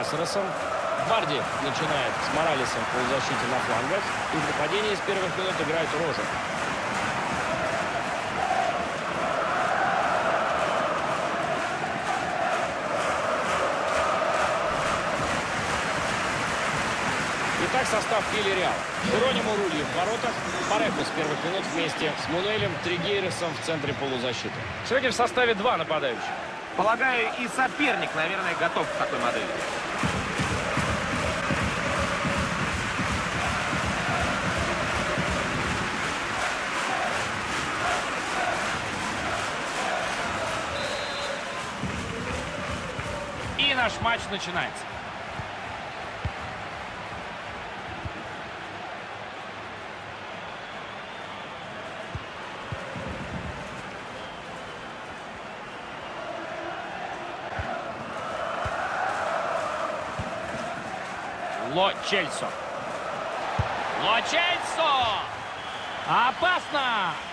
Касеросом. Варди начинает с Моралесом в полузащите на флангах. И в нападении с первых минут играет Рожа. Итак, состав Вильяреала. Жеронимо Рульи в воротах. Парехо с первых минут вместе с Мунуэлем Тригейресом в центре полузащиты. Сегодня в составе 2 нападающих. Полагаю, и соперник, наверное, готов к такой модели. И наш матч начинается. Ло Чельсо. Ло Чельсо! Опасно!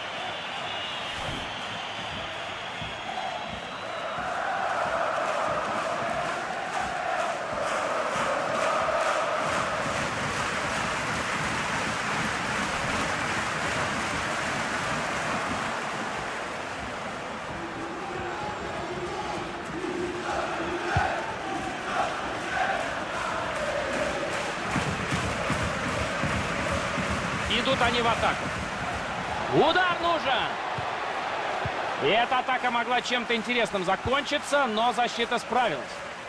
Идут они в атаку. Удар нужен. И эта атака могла чем-то интересным закончиться, но защита справилась.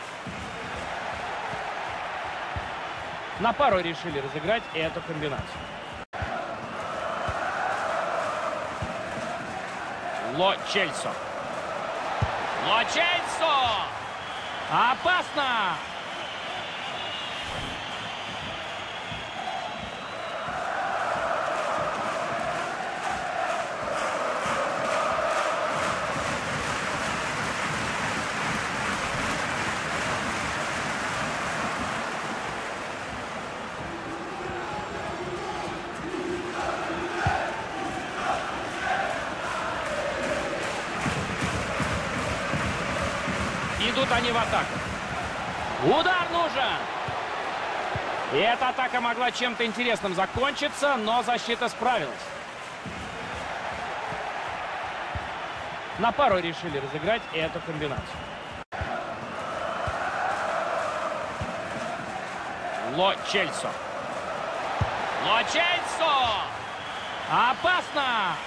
На пару решили разыграть эту комбинацию. Ло Чельсо. Ло Чельсо! Опасно! Идут они в атаку. Удар нужен. И эта атака могла чем-то интересным закончиться, но защита справилась. На пару решили разыграть эту комбинацию. Ло Чельсо. Ло Чельсо! Опасно!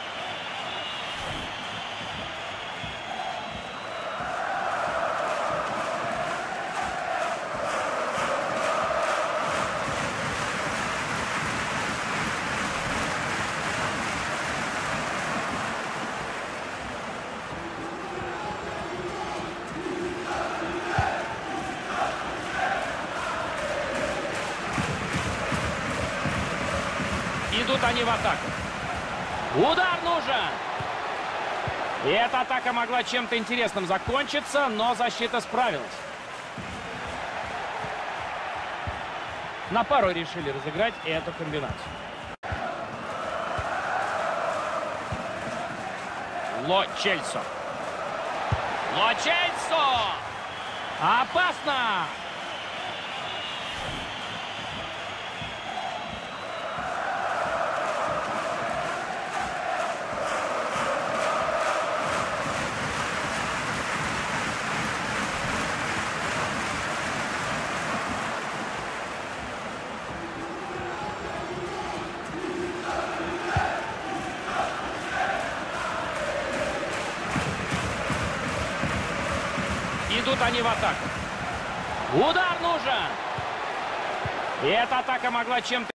Идут они в атаку. Удар нужен. И эта атака могла чем-то интересным закончиться, но защита справилась. На пару решили разыграть эту комбинацию. Ло Чельсо. Ло Чельсо! Опасно! Идут они в атаку. Удар нужен. И эта атака могла чем-то